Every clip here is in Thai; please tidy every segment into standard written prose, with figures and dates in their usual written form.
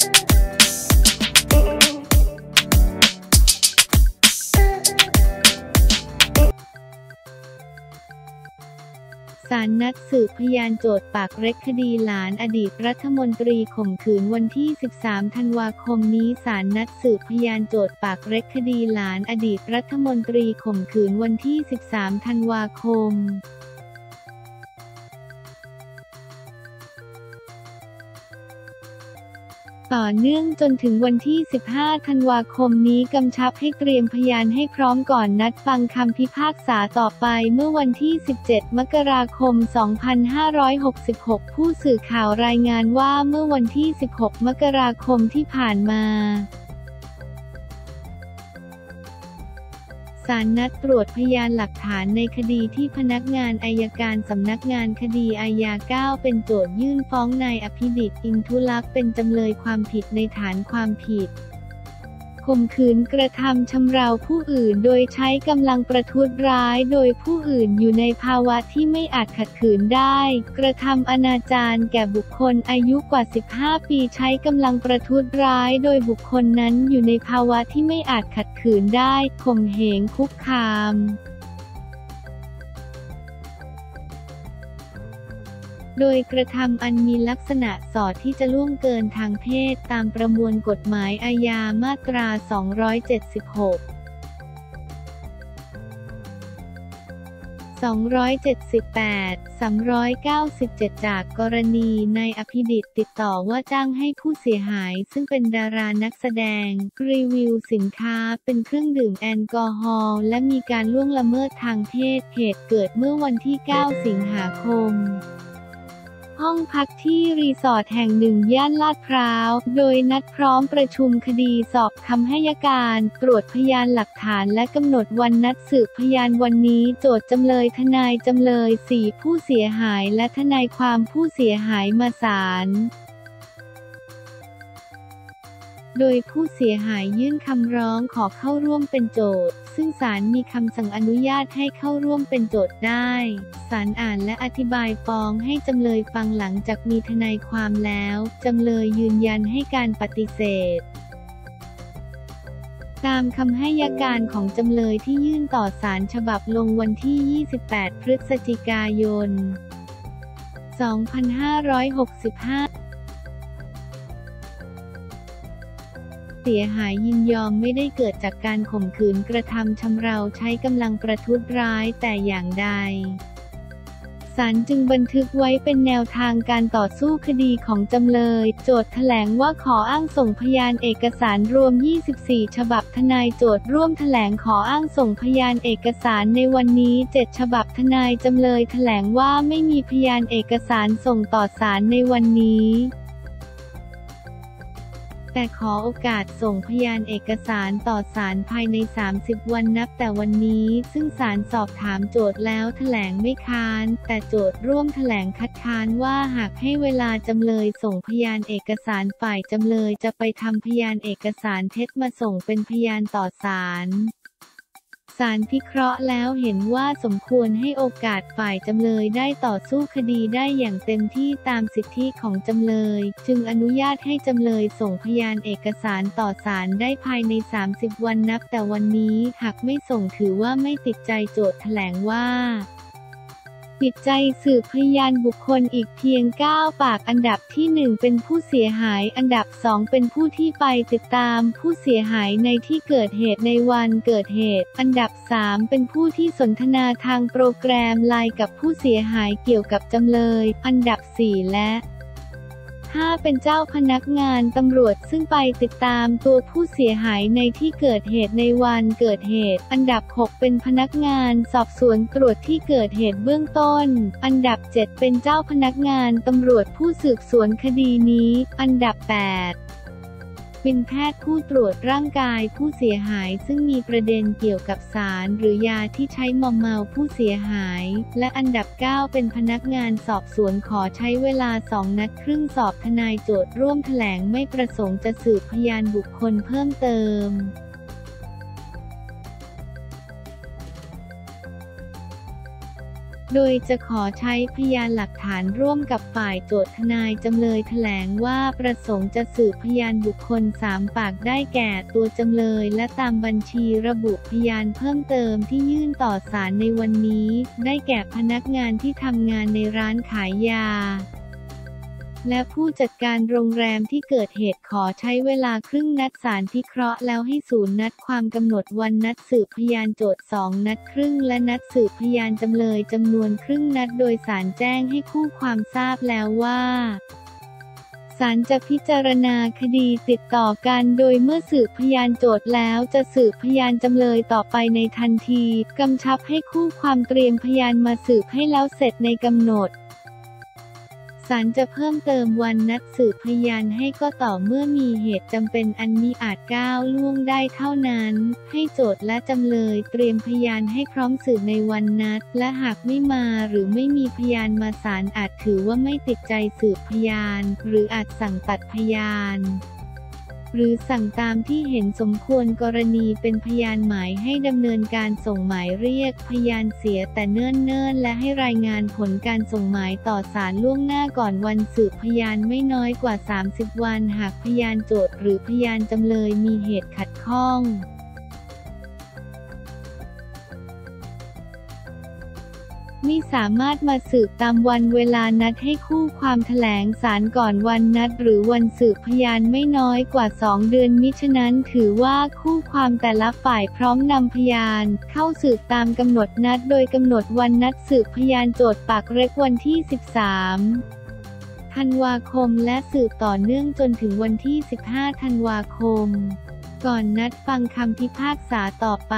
ศาลนัดสืบพยานโจทก์ปากเร็กคดีหลานอดีตรัฐมนตรีข่มขืนวันที่ 13 ธันวาคมนี้ศาลนัดสืบพยานโจทก์ปากเร็กคดีหลานอดีตรัฐมนตรีข่มขืนวันที่ 13 ธันวาคมต่อเนื่องจนถึงวันที่ 15 ธันวาคมนี้กำชับให้เตรียมพยานให้พร้อมก่อนนัดฟังคำพิพากษาต่อไปเมื่อวันที่ 17 มกราคม 2566 ผู้สื่อข่าวรายงานว่าเมื่อวันที่ 16 มกราคมที่ผ่านมาศาลนัดตรวจพยานหลักฐานในคดีที่พนักงานอัยการสำนักงานคดีอาญา 9 เป็นโจทยื่นฟ้องนายอภิดิษฐ์ อินทุลักษณ์เป็นจำเลยความผิดในฐานความผิดข่มขืนกระทำชำเราผู้อื่นโดยใช้กำลังประทุษร้ายโดยผู้อื่นอยู่ในภาวะที่ไม่อาจขัดขืนได้กระทำอนาจารแก่บุคคลอายุกว่า 15 ปีใช้กำลังประทุษร้ายโดยบุคคลนั้นอยู่ในภาวะที่ไม่อาจขัดขืนได้ข่มเหงคุกคามโดยกระทำอันมีลักษณะส่อที่จะล่วงเกินทางเพศตามประมวลกฎหมายอาญามาตรา 276 278 397 จากกรณีนายอภิดิษฐ์ติดต่อว่าจ้างให้ผู้เสียหายซึ่งเป็นดารานักแสดงรีวิวสินค้าเป็นเครื่องดื่มแอลกอฮอล์และมีการล่วงละเมิดทางเพศเหตุเกิดเมื่อวันที่ 9 สิงหาคมห้องพักที่รีสอร์ทแห่งหนึ่งย่านลาดพร้าวโดยนัดพร้อมประชุมคดีสอบคำให้การตรวจพยานหลักฐานและกำหนดวันนัดสืบพยานวันนี้โจทก์จำเลยทนายจำเลย 4 ผู้เสียหายและทนายความผู้เสียหายมาศาลโดยผู้เสียหายยื่นคำร้องขอเข้าร่วมเป็นโจทก์ซึ่งศาลมีคำสั่งอนุญาตให้เข้าร่วมเป็นโจทก์ได้ศาลอ่านและอธิบายฟ้องให้จำเลยฟังหลังจากมีทนายความแล้วจำเลยยืนยันให้การปฏิเสธตามคำให้การของจำเลยที่ยื่นต่อศาลฉบับลงวันที่ 28 พฤศจิกายน 2565เสียหายยินยอมไม่ได้เกิดจากการข่มขืนกระทำชำเราใช้กำลังประทุษร้ายแต่อย่างใดศาลจึงบันทึกไว้เป็นแนวทางการต่อสู้คดีของจำเลยโจทก์แถลงว่าขออ้างส่งพยานเอกสารรวม 24 ฉบับทนายโจทก์ร่วมแถลงขออ้างส่งพยานเอกสารในวันนี้ 7 ฉบับทนายจำเลยแถลงว่าไม่มีพยานเอกสารส่งต่อศาลในวันนี้แต่ขอโอกาสส่งพยานเอกสารต่อศาลภายใน 30 วันนับแต่วันนี้ซึ่งศาลสอบถามโจทก์แล้วแถลงไม่ค้านแต่โจทก์ร่วมแถลงคัดค้านว่าหากให้เวลาจำเลยส่งพยานเอกสารฝ่ายจำเลยจะไปทำพยานเอกสารเท็จมาส่งเป็นพยานต่อศาลศาลพิเคราะห์แล้วเห็นว่าสมควรให้โอกาสฝ่ายจำเลยได้ต่อสู้คดีได้อย่างเต็มที่ตามสิทธิของจำเลยจึงอนุญาตให้จำเลยส่งพยานเอกสารต่อศาลได้ภายใน 30 วันนับแต่วันนี้หากไม่ส่งถือว่าไม่ติดใจโจทก์แถลงว่าติดใจสืบพยานบุคคลอีกเพียง 9 ปากอันดับที่ 1 เป็นผู้เสียหายอันดับ 2 เป็นผู้ที่ไปติดตามผู้เสียหายในที่เกิดเหตุในวันเกิดเหตุอันดับ 3 เป็นผู้ที่สนทนาทางโปรแกรมไลน์กับผู้เสียหายเกี่ยวกับจำเลยอันดับ 4 และ5 เป็นเจ้าพนักงานตำรวจซึ่งไปติดตามตัวผู้เสียหายในที่เกิดเหตุในวันเกิดเหตุอันดับ 6 เป็นพนักงานสอบสวนตรวจที่เกิดเหตุเบื้องต้นอันดับ 7 เป็นเจ้าพนักงานตำรวจผู้สืบสวนคดีนี้อันดับ 8เป็นแพทย์ผู้ตรวจร่างกายผู้เสียหายซึ่งมีประเด็นเกี่ยวกับสารหรือยาที่ใช้มอมเมาผู้เสียหายและอันดับ 9 เป็นพนักงานสอบสวนขอใช้เวลา 2 นัดครึ่งสอบทนายโจทก์ร่วมแถลงไม่ประสงค์จะสืบพยานบุคคลเพิ่มเติมโดยจะขอใช้พยานหลักฐานร่วมกับฝ่ายโจทย์ทนายจำเลยแถลงว่าประสงค์จะสืบพยานบุคคล3 ปากได้แก่ตัวจำเลยและตามบัญชีระบุพยานเพิ่มเติมที่ยื่นต่อศาลในวันนี้ได้แก่พนักงานที่ทำงานในร้านขายยาและผู้จัดการโรงแรมที่เกิดเหตุขอใช้เวลาครึ่งนัดศาลพิเคราะห์แล้วให้ศูนย์นัดความกำหนดวันนัดสืบพยานโจทก์2 นัดครึ่งและนัดสืบพยานจำเลยจำนวนครึ่งนัดโดยศาลแจ้งให้คู่ความทราบแล้วว่าศาลจะพิจารณาคดีติดต่อกันโดยเมื่อสืบพยานโจทก์แล้วจะสืบพยานจำเลยต่อไปในทันทีกำชับให้คู่ความเตรียมพยานมาสืบให้แล้วเสร็จในกำหนดศาลจะเพิ่มเติมวันนัดสืบพยานให้ก็ต่อเมื่อมีเหตุจำเป็นอันมิอาจก้าวล่วงได้เท่านั้นให้โจทก์และจำเลยเตรียมพยานให้พร้อมสืบในวันนัดและหากไม่มาหรือไม่มีพยานมาศาลอาจถือว่าไม่ติดใจสืบพยานหรืออาจสั่งตัดพยานหรือสั่งตามที่เห็นสมควรกรณีเป็นพยานหมายให้ดำเนินการส่งหมายเรียกพยานเสียแต่เนิ่นๆและให้รายงานผลการส่งหมายต่อศาลล่วงหน้าก่อนวันสืบพยานไม่น้อยกว่า30 วันหากพยานโจทก์หรือพยานจำเลยมีเหตุขัดข้องไม่สามารถมาสืบตามวันเวลานัดให้คู่ความแถลงศาลก่อนวันนัดหรือวันสืบพยานไม่น้อยกว่า2 เดือนมิฉะนั้นถือว่าคู่ความแต่ละฝ่ายพร้อมนำพยานเข้าสืบตามกำหนดนัดโดยกำหนดวันนัดสืบพยานโจทก์ปากเล็กวันที่13 ธันวาคมและสืบต่อเนื่องจนถึงวันที่15 ธันวาคมก่อนนัดฟังคำพิพากษาต่อไป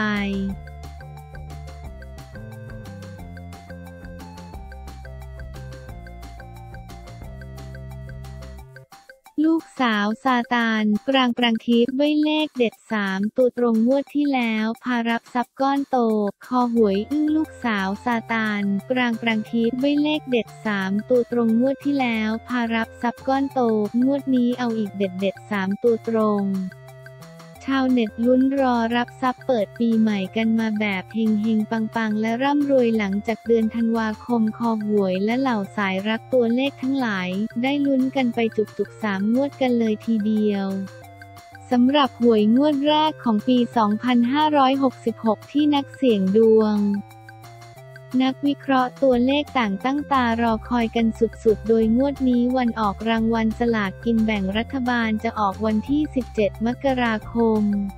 ลูกสาวซาตานปรางทิพย์ด้วยเลขเด็ด3 ตัวตรงงวดที่แล้วพารับทรัพย์ก้อนโตคอหวยอึ้งลูกสาวซาตานปรางทิพย์ด้วยเลขเด็ด3 ตัวตรงงวดที่แล้วพารับทรัพย์ก้อนโตงวดนี้เอาอีกเด็ด3 ตัวตรงชาวเน็ตลุ้นรอรับทรัพย์เปิดปีใหม่กันมาแบบเฮงๆปังๆและร่ำรวยหลังจากเดือนธันวาคมคอหวยและเหล่าสายรักตัวเลขทั้งหลายได้ลุ้นกันไปจุกๆ3 งวดกันเลยทีเดียวสำหรับหวยงวดแรกของปี 2566 ที่นักเสี่ยงดวงนักวิเคราะห์ตัวเลขต่างตั้งตารอคอยกันสุดๆโดยงวดนี้วันออกรางวัลสลากกินแบ่งรัฐบาลจะออกวันที่17 มกราคม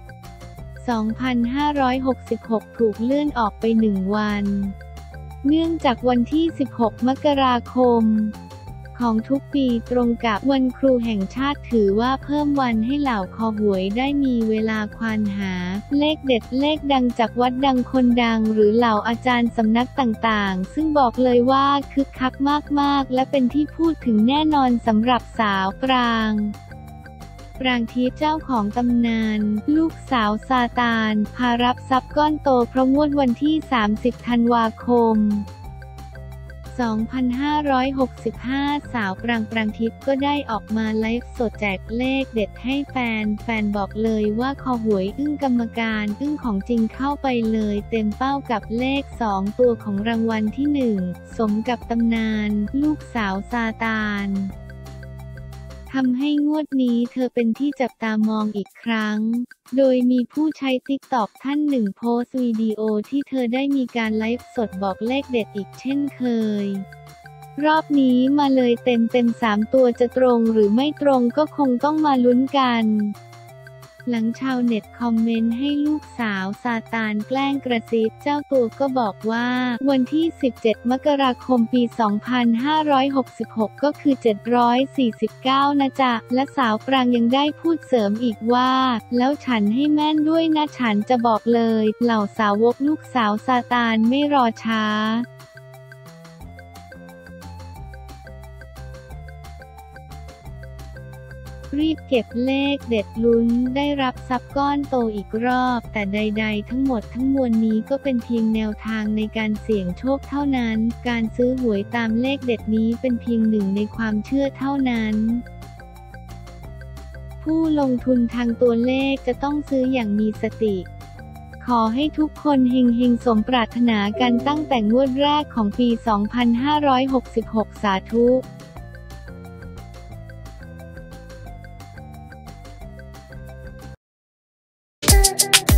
2566 ถูกเลื่อนออกไป1 วันเนื่องจากวันที่ 16 มกราคมของทุกปีตรงกับวันครูแห่งชาติถือว่าเพิ่มวันให้เหล่าคอหวยได้มีเวลาควานหาเลขเด็ดเลขดังจากวัดดังคนดังหรือเหล่าอาจารย์สำนักต่างๆซึ่งบอกเลยว่าคึกคักมากๆและเป็นที่พูดถึงแน่นอนสำหรับสาวปรางทิพย์เจ้าของตำนานลูกสาวซาตานพารับทรัพย์ก้อนโตเพราะงวดวันที่30 ธันวาคม2565 สาวปรางทิพย์ก็ได้ออกมาไลฟ์สดแจกเลขเด็ดให้แฟนบอกเลยว่าคอหวยอึ้งกรรมการอึ้งของจริงเข้าไปเลยเต็มเป้ากับเลข2 ตัวของรางวัลที่1สมกับตำนานลูกสาวซาตานทำให้งวดนี้เธอเป็นที่จับตามองอีกครั้งโดยมีผู้ใช้ติ๊กต็อกท่านหนึ่งโพสต์วิดีโอที่เธอได้มีการไลฟ์สดบอกเลขเด็ดอีกเช่นเคยรอบนี้มาเลยเต็ม3 ตัวจะตรงหรือไม่ตรงก็คงต้องมาลุ้นกันหลังชาวเน็ตคอมเมนต์ให้ลูกสาวซาตานแกล้งกระซิบเจ้าตัวก็บอกว่าวันที่17 มกราคมปี 2566 ก็คือ749นะจ๊ะและสาวปรางยังได้พูดเสริมอีกว่าแล้วฉันให้แม่นด้วยนะฉันจะบอกเลยเหล่าสาวกลูกสาวซาตานไม่รอช้ารีบเก็บเลขเด็ดลุ้นได้รับทรัพย์ก้อนโตอีกรอบแต่ใดๆทั้งหมดทั้งมวลนี้ก็เป็นเพียงแนวทางในการเสี่ยงโชคเท่านั้นการซื้อหวยตามเลขเด็ดนี้เป็นเพียงหนึ่งในความเชื่อเท่านั้นผู้ลงทุนทางตัวเลขจะต้องซื้ออย่างมีสติขอให้ทุกคนเฮงๆสมปรารถนากันตั้งแต่งวดแรกของปี 2566 สาธุ